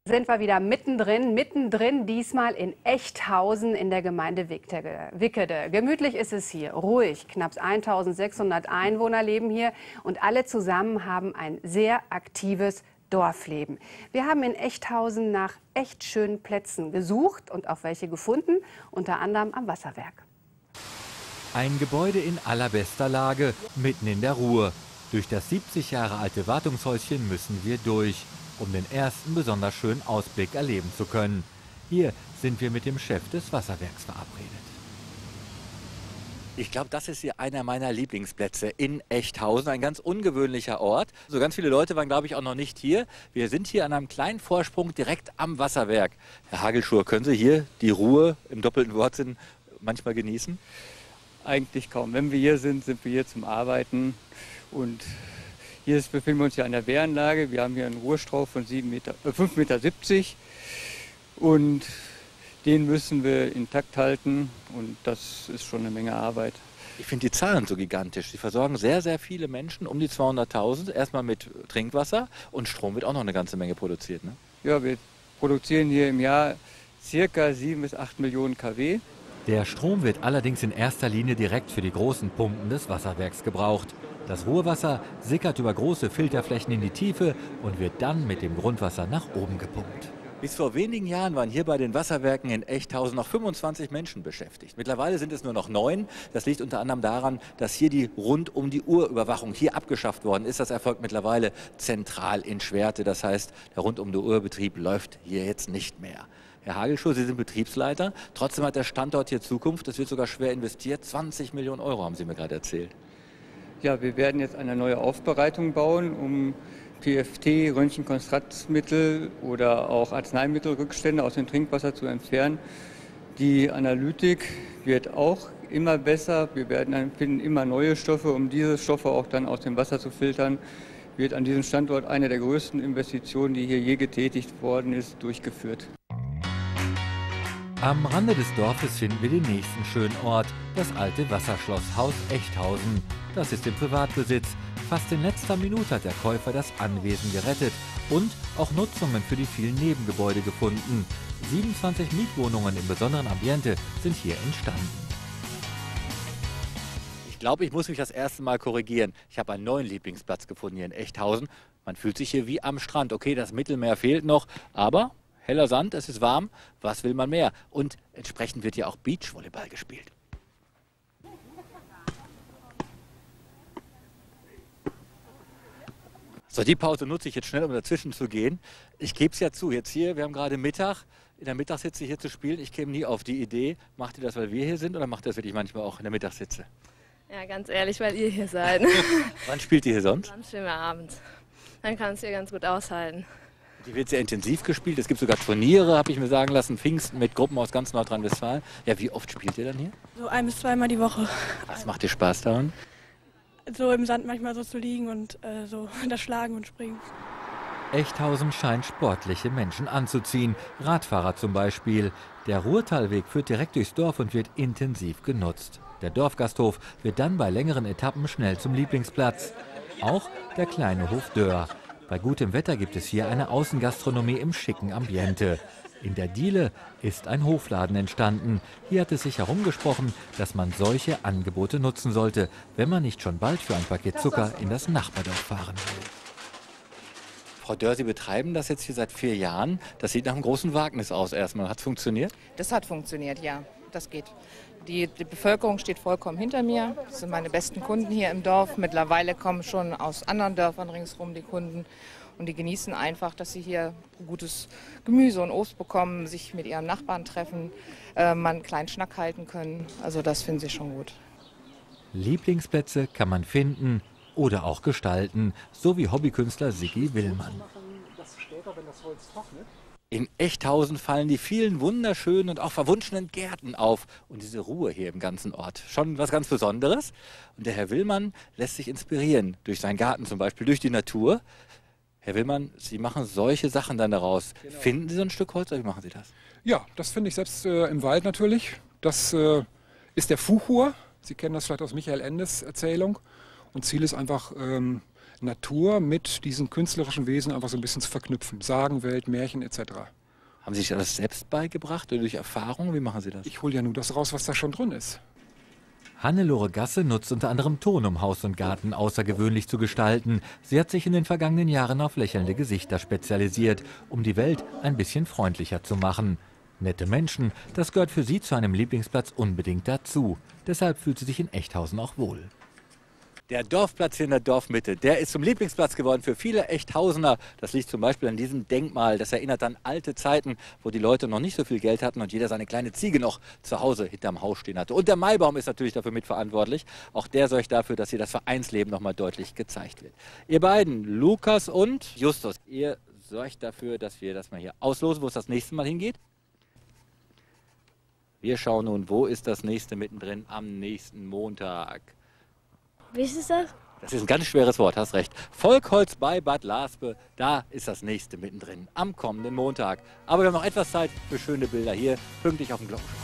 Sind wir wieder mittendrin diesmal in Echthausen in der Gemeinde Wickede. Gemütlich ist es hier, ruhig. Knapp 1600 Einwohner leben hier und alle zusammen haben ein sehr aktives Dorfleben. Wir haben in Echthausen nach echt schönen Plätzen gesucht und auch welche gefunden, unter anderem am Wasserwerk. Ein Gebäude in allerbester Lage, mitten in der Ruhr. Durch das 70 Jahre alte Wartungshäuschen müssen wir durch, um den ersten besonders schönen Ausblick erleben zu können. Hier sind wir mit dem Chef des Wasserwerks verabredet. Ich glaube, das ist hier einer meiner Lieblingsplätze in Echthausen, ein ganz ungewöhnlicher Ort. So ganz viele Leute waren, glaube ich, auch noch nicht hier. Wir sind hier an einem kleinen Vorsprung direkt am Wasserwerk. Herr Hagelschur, können Sie hier die Ruhe im doppelten Wortsinn manchmal genießen? Eigentlich kaum. Wenn wir hier sind wir hier zum Arbeiten. Und hier befinden wir uns ja an der Wehranlage. Wir haben hier einen Ruhestrauch von 5,70 Meter. Und den müssen wir intakt halten. Und das ist schon eine Menge Arbeit. Ich finde die Zahlen so gigantisch. Sie versorgen sehr, sehr viele Menschen, um die 200.000. Erstmal mit Trinkwasser und Strom wird auch noch eine ganze Menge produziert, ne? Ja, wir produzieren hier im Jahr ca. 7 bis 8 Millionen kW. Der Strom wird allerdings in erster Linie direkt für die großen Pumpen des Wasserwerks gebraucht. Das Ruhrwasser sickert über große Filterflächen in die Tiefe und wird dann mit dem Grundwasser nach oben gepumpt. Bis vor wenigen Jahren waren hier bei den Wasserwerken in Echthausen noch 25 Menschen beschäftigt. Mittlerweile sind es nur noch 9. Das liegt unter anderem daran, dass hier die Rund-um-die-Uhr-Überwachung hier abgeschafft worden ist. Das erfolgt mittlerweile zentral in Schwerte. Das heißt, der Rund-um-die-Uhr-Betrieb läuft hier jetzt nicht mehr. Herr Hagelschur, Sie sind Betriebsleiter. Trotzdem hat der Standort hier Zukunft. Es wird sogar schwer investiert. 20 Millionen Euro haben Sie mir gerade erzählt. Ja, wir werden jetzt eine neue Aufbereitung bauen, um PFT, Röntgenkontrastmittel oder auch Arzneimittelrückstände aus dem Trinkwasser zu entfernen. Die Analytik wird auch immer besser. Wir finden immer neue Stoffe, um diese Stoffe auch dann aus dem Wasser zu filtern. Wird an diesem Standort eine der größten Investitionen, die hier je getätigt worden ist, durchgeführt. Am Rande des Dorfes finden wir den nächsten schönen Ort, das alte Wasserschlosshaus Echthausen. Das ist im Privatbesitz. Fast in letzter Minute hat der Käufer das Anwesen gerettet und auch Nutzungen für die vielen Nebengebäude gefunden. 27 Mietwohnungen im besonderen Ambiente sind hier entstanden. Ich glaube, ich muss mich das erste Mal korrigieren. Ich habe einen neuen Lieblingsplatz gefunden hier in Echthausen. Man fühlt sich hier wie am Strand. Okay, das Mittelmeer fehlt noch, aber heller Sand, es ist warm. Was will man mehr? Und entsprechend wird hier auch Beachvolleyball gespielt. So, die Pause nutze ich jetzt schnell, um dazwischen zu gehen. Ich gebe es ja zu, jetzt hier, wir haben gerade Mittag, in der Mittagshitze hier zu spielen. Ich käme nie auf die Idee, macht ihr das, weil wir hier sind oder macht ihr das wirklich manchmal auch in der Mittagshitze? Ja, ganz ehrlich, weil ihr hier seid. Wann spielt ihr hier sonst? Dann spielen wir abends. Dann kann es hier ganz gut aushalten. Die wird sehr intensiv gespielt. Es gibt sogar Turniere, habe ich mir sagen lassen, Pfingsten mit Gruppen aus ganz Nordrhein-Westfalen. Ja, wie oft spielt ihr dann hier? So 1- bis 2-mal die Woche. Was macht dir Spaß daran? So im Sand manchmal so zu liegen und so das Schlagen und Springen. Echthausen scheint sportliche Menschen anzuziehen, Radfahrer zum Beispiel. Der Ruhrtalweg führt direkt durchs Dorf und wird intensiv genutzt. Der Dorfgasthof wird dann bei längeren Etappen schnell zum Lieblingsplatz. Auch der kleine Hof Dörr. Bei gutem Wetter gibt es hier eine Außengastronomie im schicken Ambiente. In der Diele ist ein Hofladen entstanden. Hier hat es sich herumgesprochen, dass man solche Angebote nutzen sollte, wenn man nicht schon bald für ein Paket Zucker in das Nachbardorf fahren will. Frau Dörr, Sie betreiben das jetzt hier seit 4 Jahren. Das sieht nach einem großen Wagnis aus erstmal. Hat es funktioniert? Das hat funktioniert, ja. Das geht. Die Bevölkerung steht vollkommen hinter mir. Das sind meine besten Kunden hier im Dorf. Mittlerweile kommen schon aus anderen Dörfern ringsherum die Kunden. Und die genießen einfach, dass sie hier gutes Gemüse und Obst bekommen, sich mit ihren Nachbarn treffen, mal einen kleinen Schnack halten können. Also das finden sie schon gut. Lieblingsplätze kann man finden oder auch gestalten, so wie Hobbykünstler Sigi Willmann. In Echthausen fallen die vielen wunderschönen und auch verwunschenen Gärten auf und diese Ruhe hier im ganzen Ort. Schon was ganz Besonderes. Und der Herr Willmann lässt sich inspirieren durch seinen Garten zum Beispiel, durch die Natur. Herr Willmann, Sie machen solche Sachen dann daraus. Genau. Finden Sie so ein Stück Holz oder wie machen Sie das? Ja, das finde ich selbst im Wald natürlich. Das ist der Fuchur. Sie kennen das vielleicht aus Michael Endes Erzählung. Und Ziel ist einfach, Natur mit diesen künstlerischen Wesen einfach so ein bisschen zu verknüpfen. Sagenwelt, Märchen etc. Haben Sie sich das selbst beigebracht oder durch Erfahrung? Wie machen Sie das? Ich hole ja nur das raus, was da schon drin ist. Hannelore Gasse nutzt unter anderem Ton, um Haus und Garten außergewöhnlich zu gestalten. Sie hat sich in den vergangenen Jahren auf lächelnde Gesichter spezialisiert, um die Welt ein bisschen freundlicher zu machen. Nette Menschen, das gehört für sie zu einem Lieblingsplatz unbedingt dazu. Deshalb fühlt sie sich in Echthausen auch wohl. Der Dorfplatz hier in der Dorfmitte, der ist zum Lieblingsplatz geworden für viele Echthausener. Das liegt zum Beispiel an diesem Denkmal. Das erinnert an alte Zeiten, wo die Leute noch nicht so viel Geld hatten und jeder seine kleine Ziege noch zu Hause hinterm Haus stehen hatte. Und der Maibaum ist natürlich dafür mitverantwortlich. Auch der sorgt dafür, dass hier das Vereinsleben noch mal deutlich gezeigt wird. Ihr beiden, Lukas und Justus, ihr sorgt dafür, dass wir das mal hier auslosen, wo es das nächste Mal hingeht. Wir schauen nun, wo ist das nächste mittendrin am nächsten Montag. Wie ist es das? Das ist ein ganz schweres Wort, hast recht. Volkholz bei Bad Laspe, da ist das nächste mittendrin, am kommenden Montag. Aber wir haben noch etwas Zeit für schöne Bilder hier, pünktlich auf dem Glockenspiel.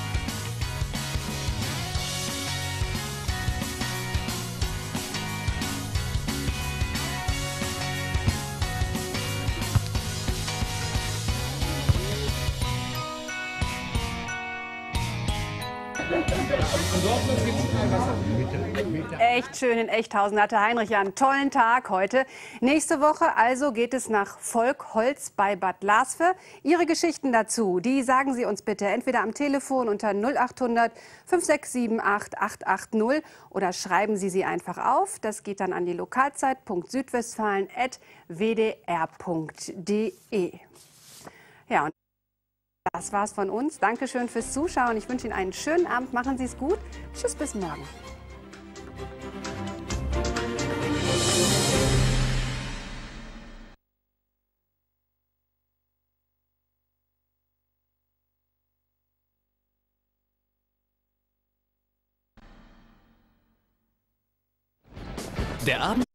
Echt schön in Echthausen hatte Heinrich ja einen tollen Tag heute. Nächste Woche also geht es nach Volkholz bei Bad Laspe. Ihre Geschichten dazu, die sagen Sie uns bitte entweder am Telefon unter 0800 5678 880 oder schreiben Sie sie einfach auf. Das geht dann an die lokalzeit.südwestfalen@wdr.de. Ja, und das war's von uns. Dankeschön fürs Zuschauen. Ich wünsche Ihnen einen schönen Abend. Machen Sie es gut. Tschüss, bis morgen. Der Abend